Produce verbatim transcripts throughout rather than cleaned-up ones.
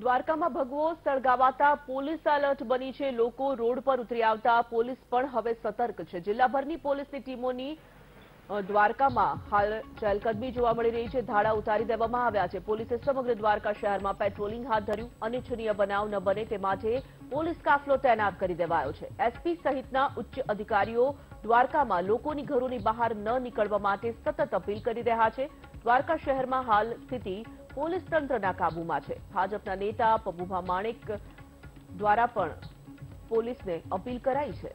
દ્વારકામાં ભગવો સળગાવાતા police alert બની છે। લોકો રોડ પર ઉતરી આવતા પોલીસ પણ હવે સતર્ક છે। જિલ્લાભરની પોલીસની ટીમોની દ્વારકામાં હાલ ચહેલકદમી જોવા મળી રહી છે। ધાડા ઉતારી દેવામાં આવ્યા છે। પોલીસે સમગ્ર દ્વારકા શહેરમાં પેટ્રોલિંગ હાથ ધર્યું। અનિચ્છનીય બનાવ ન બને તે માટે પોલીસ કાફલો તૈનાત કરી દેવાયો છે। એસપી સહિતના ઉચ્ચ અધિકારીઓ દ્વારકામાં લોકોની ઘરોની બહાર ન નીકળવા માટે સતત અપીલ કરી રહ્યા છે। દ્વારકા શહેરમાં હાલ સ્થિતિ પોલીસ તંત્રના કાબૂમાં છે। ભાજપના નેતા પબુભા માણેક દ્વારા પણ પોલીસને અપીલ કરાઈ છે।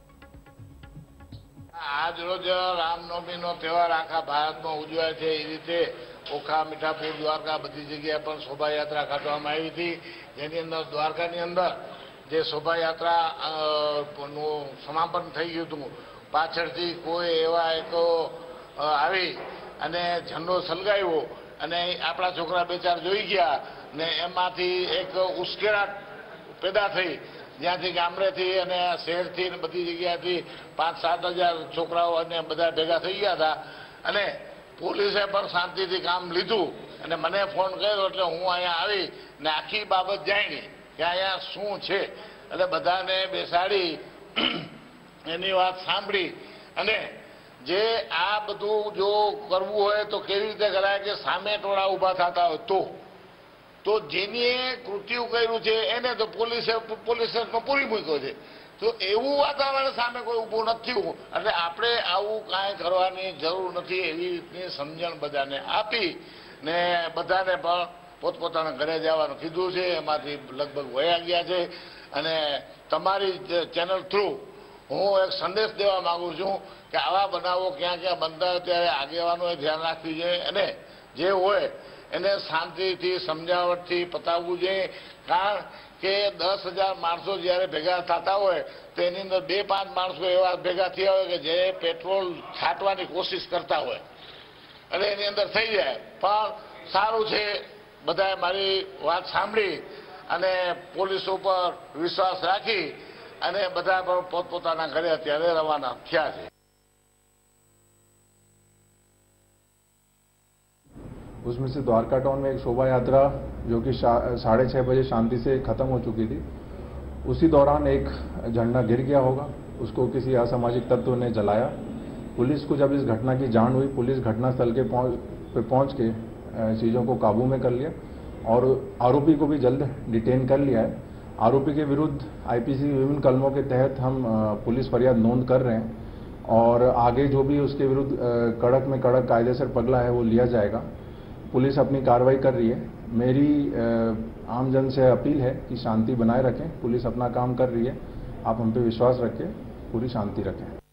આજ રોજ રામનવમીનો તહેવાર આખા ભારતમાં ઉજવાય છે। એ રીતે ઓખા, મીઠાપુર, દ્વારકા બધી જગ્યાએ પણ શોભાયાત્રા કાઢવામાં આવી હતી, જેની અંદર દ્વારકાની અંદર જે શોભાયાત્રાનું સમાપન થઈ ગયું હતું, પાછળથી કોઈ એવા એક આવી અને ઝંડો સલગાવ્યો અને આપણા છોકરા બે ચાર જોઈ ગયા ને એમાંથી એક ઉશ્કેરાટ પેદા થઈ, જ્યાંથી ગામડેથી અને શહેરથી ને બધી જગ્યાથી પાંચ સાત હજાર છોકરાઓ અને બધા ભેગા થઈ ગયા હતા અને પોલીસે પણ શાંતિથી કામ લીધું અને મને ફોન કર્યો એટલે હું અહીંયા આવી ને આખી બાબત જાણી કે અહીંયા શું છે એટલે બધાને બેસાડી એની વાત સાંભળી અને જે આ બધું જો કરવું હોય તો કેવી રીતે કરાય કે સામે ટોળા ઊભા થતા હોય તો તો જેની કૃત્યુ કર્યું છે એને તો પોલીસે પોલીસે પૂરી મૂક્યો છે। તો એવું વાતાવરણ સામે કોઈ ઊભું નથી થયું એટલે આપણે આવું કાંઈ કરવાની જરૂર નથી એવી રીતની સમજણ બધાને આપી ને બધાને પણ પોતપોતાના ઘરે જવાનું કીધું છે। એમાંથી લગભગ વયા ગયા છે અને તમારી ચેનલ થ્રુ હું એક સંદેશ દેવા માંગુ છું કે આવા બનાવો ક્યાં ક્યાં બનતા હોય ત્યારે આગેવાનોએ ધ્યાન રાખવી જોઈએ અને જે હોય એને શાંતિથી સમજાવટથી પતાવવું જોઈએ। કારણ કે દસ હજાર માણસો જ્યારે ભેગા થતા હોય તો એની અંદર બે પાંચ માણસો એવા ભેગા થયા હોય કે જે પેટ્રોલ છાંટવાની કોશિશ કરતા હોય અને એની અંદર થઈ જાય। પણ સારું છે, બધાએ મારી વાત સાંભળી અને પોલીસ ઉપર વિશ્વાસ રાખી અને બધા પણ પોતપોતાના ઘરે અત્યારે રવાના થયા છે। उसमें से द्वारका टाउन में एक शोभा यात्रा जो कि साढ़े छः बजे शांति से ख़त्म हो चुकी थी, उसी दौरान एक झंडा गिर गया होगा, उसको किसी असामाजिक तत्व ने जलाया। पुलिस को जब इस घटना की जान हुई, पुलिस घटनास्थल के पहुंच पे पहुंच के चीज़ों को काबू में कर लिया और आरोपी को भी जल्द डिटेन कर लिया है। आरोपी के विरुद्ध आईपीसी विभिन्न कलमों के तहत हम पुलिस फरियाद नोंद कर रहे हैं और आगे जो भी उसके विरुद्ध कड़क में कड़क कायदेसर पगला है वो लिया जाएगा। पुलिस अपनी कार्रवाई कर रही है। मेरी आमजन से अपील है कि शांति बनाए रखें। पुलिस अपना काम कर रही है, आप हम पे विश्वास रखें, पूरी शांति रखें।